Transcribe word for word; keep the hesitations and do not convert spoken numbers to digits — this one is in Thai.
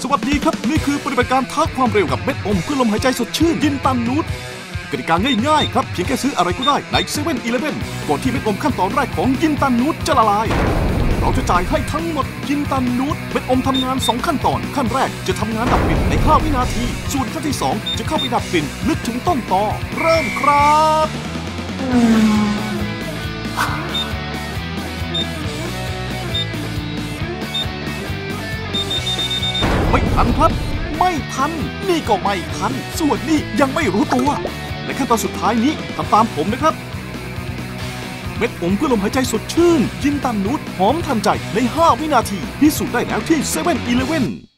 สวัสดีครับนี่คือปฏิบัติการท้าความเร็วกับเม็ดอมเพื่อลมหายใจสดชื่นยินตันนูตกติกาง่ายๆครับเพียงแค่ซื้ออะไรก็ได้ในเซเว่นอีเลฟเว่นก่อนที่เม็ดอมขั้นตอนแรกของยินตันนูตจะละลายเราจะจ่ายให้ทั้งหมดยินตันนูตเม็ดอมทำงานสองขั้นตอนขั้นแรกจะทำงานดับกลิ่นในห้าวินาทีส่วนขั้นที่สองจะเข้าไปดับกลิ่นลึกถึงต้นตอเริ่มครับไม่ทันครับไม่ทันนี่ก็ไม่ทันส่วนนี่ยังไม่รู้ตัวในขั้นตอนสุดท้ายนี้ทำตามผมนะครับเม็ดอมเพื่อลมหายใจสดชื่นยินตันนูตหอมทันใจในห้าวินาทีพิสูจน์ได้แล้วที่เซเว่นอีเลฟเว่น